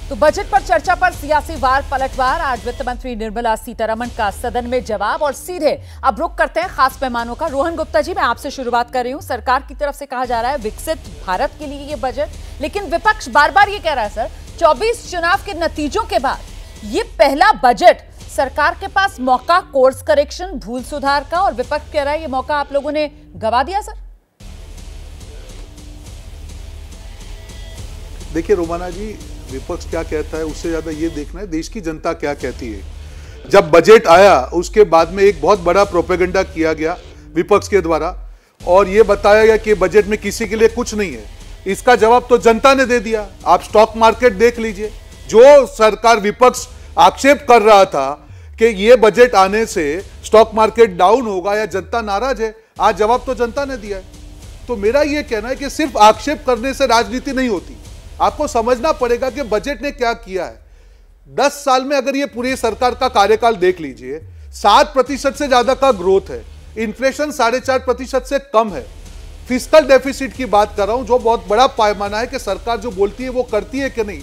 तो बजट पर चर्चा पर सियासी वार पलटवार। आज वित्त मंत्री निर्मला सीतारमण का सदन में जवाब और सीधे अब रुख करते हैं खास पैमानों का। रोहन गुप्ता जी, मैं आपसे शुरुआत कर रही हूं। सरकार की तरफ से कहा जा रहा है विकसित भारत के लिए ये बजट, लेकिन विपक्ष बार बार ये कह रहा है सर 24 चुनाव के नतीजों के बाद ये पहला बजट, सरकार के पास मौका कोर्स करेक्शन, भूल सुधार का, और विपक्ष कह रहा है ये मौका आप लोगों ने गवा दिया। सर देखिए रोमाना जी, विपक्ष क्या कहता है उससे ज्यादा ये देखना है देश की जनता क्या कहती है। जब बजट आया उसके बाद में एक बहुत बड़ा प्रोपेगेंडा किया गया विपक्ष के द्वारा और ये बताया गया कि बजट में किसी के लिए कुछ नहीं है। इसका जवाब तो जनता ने दे दिया। आप स्टॉक मार्केट देख लीजिए, जो सरकार विपक्ष आक्षेप कर रहा था कि ये बजट आने से स्टॉक मार्केट डाउन होगा या जनता नाराज है, आज जवाब तो जनता ने दिया है। तो मेरा ये कहना है कि सिर्फ आक्षेप करने से राजनीति नहीं होती, आपको समझना पड़ेगा कि बजट ने क्या किया है। 10 साल में अगर ये पूरी सरकार का कार्यकाल देख लीजिए, 7% से ज्यादा का ग्रोथ है, इन्फ्लेशन 4.5% से कम है, फिस्कल डेफिसिट की बात कर रहा हूं जो बहुत बड़ा पैमाना है कि सरकार जो बोलती है वो करती है कि नहीं,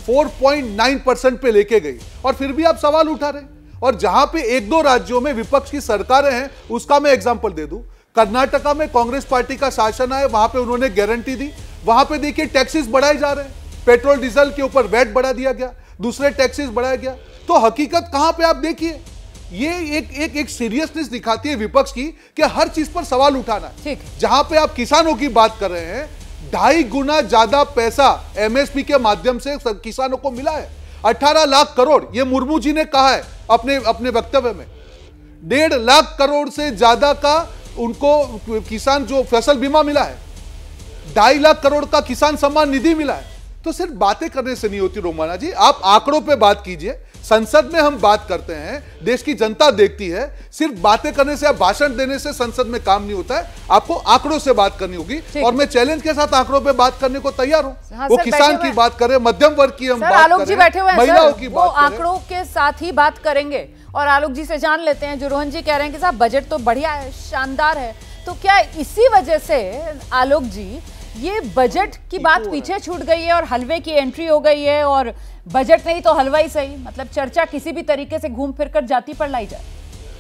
4.9% पे लेके गई और फिर भी आप सवाल उठा रहे हैं। और जहां पे एक दो राज्यों में विपक्ष की सरकारें हैं उसका मैं एग्जांपल दे दूं, कर्नाटका में कांग्रेस पार्टी का शासन है, वहां पे उन्होंने गारंटी दी, वहां पे देखिए टैक्सेस बढ़ाए जा रहे हैं, पेट्रोल डीजल के ऊपर वैट बढ़ा दिया गया, दूसरे टैक्सेस बढ़ाया गया। तो हकीकत कहां पे आप देखिए, ये एक सीरियसनेस दिखाती है विपक्ष की कि हर चीज पर सवाल उठाना है। जहां पे आप किसानों की बात कर रहे हैं, 2.5 गुना ज्यादा पैसा एमएसपी के माध्यम से किसानों को मिला है, 18 लाख करोड़, ये मुर्मू जी ने कहा है अपने वक्तव्य में। 1.5 लाख करोड़ से ज्यादा का उनको किसान जो फसल बीमा मिला है, 2.5 लाख करोड़ का किसान सम्मान निधि मिला है। तो सिर्फ बातें करने से नहीं होती रोमाना जी, आप आंकड़ों पे बात कीजिए। संसद में हम बात करते हैं, देश की जनता देखती है, सिर्फ बातें करने से या भाषण देने से संसद में काम नहीं होता है, आपको आंकड़ों से बात करनी होगी। और मैं चैलेंज के साथ आंकड़ों पे बात करने को तैयार हूं। हाँ, वो किसान की बात करें, मध्यम वर्ग की हम बात करें, महिलाओं की बात करें, आंकड़ों के साथ ही बात करेंगे। और आलोक जी से जान लेते हैं, जो रोहन जी कह रहे हैं कि साहब बजट तो बढ़िया है, शानदार है, तो क्या इसी वजह से आलोक जी ये बजट की बात पीछे छूट गई है और हलवे की एंट्री हो गई है, और बजट नहीं तो हलवा ही सही, मतलब चर्चा किसी भी तरीके से घूम फिरकर जाति पर लाई जाए?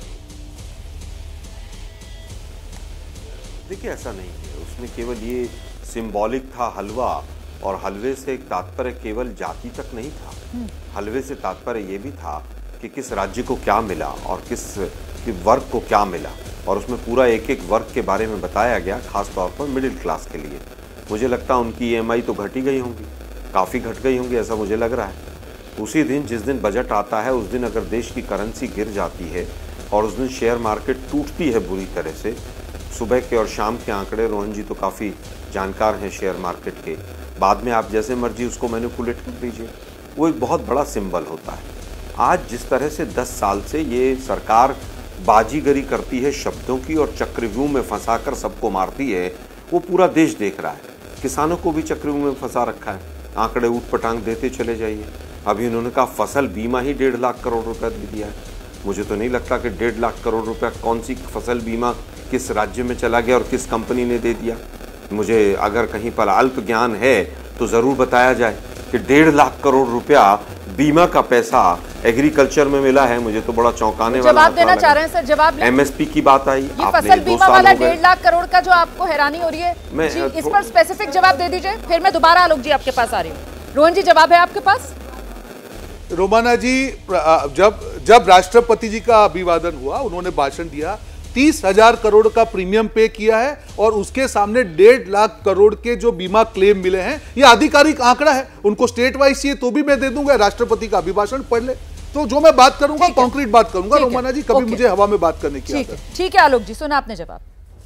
देखिए ऐसा नहीं है, उसमें केवल ये सिंबॉलिक था हलवा, और हलवे से तात्पर्य केवल जाति तक नहीं था। हलवे से तात्पर्य ये भी था कि किस राज्य को क्या मिला और किस वर्ग को क्या मिला, और उसमें पूरा एक एक वर्ग के बारे में बताया गया, खास तौर पर मिडिल क्लास के लिए। मुझे लगता है उनकी ईएमआई तो घट ही गई होंगी, काफ़ी घट गई होंगी, ऐसा मुझे लग रहा है। उसी दिन जिस दिन बजट आता है उस दिन अगर देश की करेंसी गिर जाती है और उस दिन शेयर मार्केट टूटती है बुरी तरह से, सुबह के और शाम के आंकड़े, रोहन जी तो काफ़ी जानकार हैं शेयर मार्केट के, बाद में आप जैसे मर्जी उसको मैनिपुलेट कर दीजिए, वो एक बहुत बड़ा सिंबल होता है। आज जिस तरह से 10 साल से ये सरकार बाजीगरी करती है शब्दों की और चक्रव्यूह में फंसाकर सबको मारती है, वो पूरा देश देख रहा है। किसानों को भी चक्रव्यूह में फंसा रखा है, आंकड़े ऊट-पटांग देते चले जाइए। अभी उन्होंने कहा फसल बीमा ही 1.5 लाख करोड़ रुपए दे दिया है। मुझे तो नहीं लगता कि 1.5 लाख करोड़ रुपया कौन सी फसल बीमा किस राज्य में चला गया और किस कंपनी ने दे दिया। मुझे अगर कहीं पर अल्प ज्ञान है तो ज़रूर बताया जाए कि 1.5 लाख करोड़ रुपया बीमा का पैसा एग्रीकल्चर में मिला है। मुझे तो बड़ा चौंकाने वाला जवाब देना चाह रहे हैं सर, जवाब एमएसपी की बात आई, ये फसल बीमा वाला 1.5 लाख करोड़ का जो आपको हैरानी हो रही है जी, इस पर स्पेसिफिक जवाब दे दीजिए, फिर मैं दोबारा आलोक जी आपके पास आ रही हूँ। रोहन जी, जवाब है आपके पास? रोमाना जी, जब राष्ट्रपति जी का अभिवादन हुआ, उन्होंने भाषण दिया, 30,000 करोड़ का प्रीमियम पे किया है और उसके सामने 1.5 लाख करोड़ के जो बीमा क्लेम मिले हैं, ये आधिकारिक आंकड़ा है। उनको स्टेट वाइज चाहिए तो भी मैं दे दूंगा, राष्ट्रपति का अभिभाषण पढ़ ले। तो जो मैं बात करूंगा कॉन्क्रीट बात करूंगा रोमाना जी, कभी मुझे हवा में बात करने की आदत है। ठीक है आलोक जी, सुना आपने जवाब।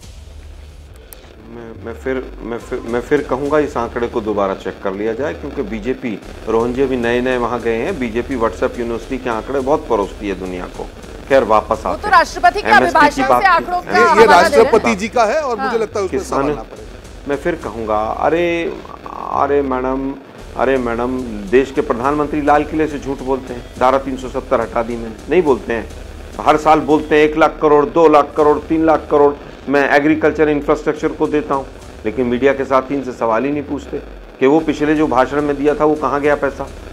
मैं फिर कहूंगा इस आंकड़े को दोबारा चेक कर लिया जाए, क्योंकि बीजेपी, रोहन जी अभी नए वहां गए हैं, बीजेपी व्हाट्सएप यूनिवर्सिटी के आंकड़े बहुत परोसती है दुनिया को। खैर वापस आते हैं, तो राष्ट्रपति के अभिभाषण से आंकड़ों का ये राष्ट्रपति जी का है और मुझे लगता है उसमें समझना पड़ेगा। मैं फिर कहूंगा, अरे मैडम, देश के प्रधानमंत्री लाल किले से झूठ बोलते हैं, धारा 370 हटा दी मैंने, नहीं बोलते हैं। हर साल बोलते हैं 1 लाख करोड़, 2 लाख करोड़, 3 लाख करोड़ मैं एग्रीकल्चर इंफ्रास्ट्रक्चर को देता हूं, लेकिन मीडिया के साथ इनसे सवाल ही नहीं पूछते कि वो पिछले जो भाषण में दिया था वो कहाँ गया पैसा,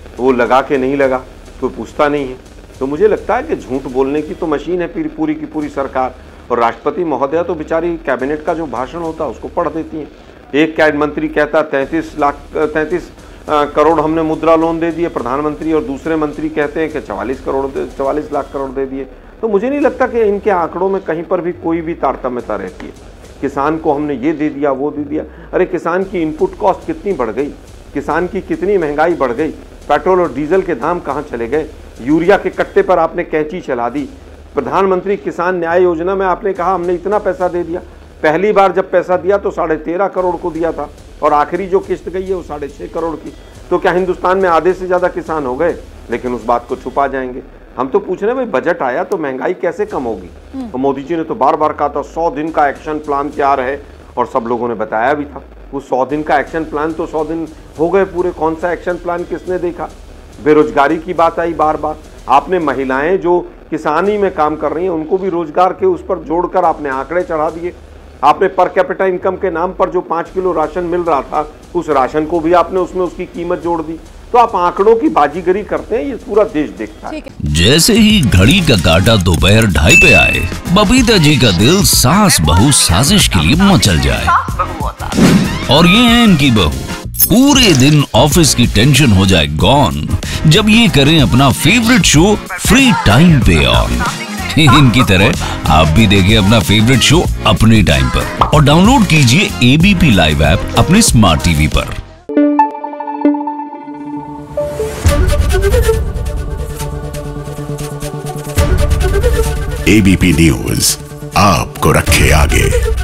वो लगा के नहीं लगा, कोई पूछता नहीं है। तो मुझे लगता है कि झूठ बोलने की तो मशीन है पूरी की पूरी सरकार। और राष्ट्रपति महोदया तो बेचारी कैबिनेट का जो भाषण होता है उसको पढ़ देती हैं। एक कैबिनेट मंत्री कहता 33 करोड़ हमने मुद्रा लोन दे दिए प्रधानमंत्री, और दूसरे मंत्री कहते हैं कि 44 लाख करोड़ दे दिए। तो मुझे नहीं लगता कि इनके आंकड़ों में कहीं पर भी कोई भी तारतम्यता रहती है। किसान को हमने ये दे दिया, वो दे दिया। अरे किसान की इनपुट कॉस्ट कितनी बढ़ गई, किसान की कितनी महंगाई बढ़ गई, पेट्रोल और डीजल के दाम कहाँ चले गए, यूरिया के कट्टे पर आपने कैंची चला दी। प्रधानमंत्री किसान न्याय योजना में आपने कहा हमने इतना पैसा दे दिया। पहली बार जब पैसा दिया तो 13.5 करोड़ को दिया था, और आखिरी जो किस्त गई है वो 6.5 करोड़ की। तो क्या हिंदुस्तान में आधे से ज़्यादा किसान हो गए? लेकिन उस बात को छुपा जाएंगे। हम तो पूछ रहे हैं भाई, बजट आया तो महंगाई कैसे कम होगी? तो मोदी जी ने तो बार बार कहा था 100 दिन का एक्शन प्लान तैयार है, और सब लोगों ने बताया भी था। वो 100 दिन का एक्शन प्लान तो 100 दिन हो गए पूरे, कौन सा एक्शन प्लान किसने देखा? बेरोजगारी की बात आई बार बार। आपने महिलाएं जो किसानी में काम कर रही हैं उनको भी रोजगार के उस पर जोड़कर आपने आंकड़े चढ़ा दिए। आपने पर कैपिटा इनकम के नाम पर जो 5 किलो राशन मिल रहा था, उस राशन को भी आपने उसमें उसकी कीमत जोड़ दी। तो आप आंकड़ों की बाजीगरी करते हैं, ये पूरा देश देखता है। जैसे ही घड़ी का काटा दोपहर 2:30 पे आए, बबीता जी का दिल सास बहू साजिश के लिए मचल जाए। और ये है इनकी बहू, पूरे दिन ऑफिस की टेंशन हो जाए गॉन जब ये करें अपना फेवरेट शो फ्री टाइम पे ऑन। इनकी तरह आप भी देखिए अपना फेवरेट शो अपने टाइम पर, और डाउनलोड कीजिए एबीपी लाइव ऐप अपने स्मार्ट टीवी पर। एबीपी न्यूज आपको रखे आगे।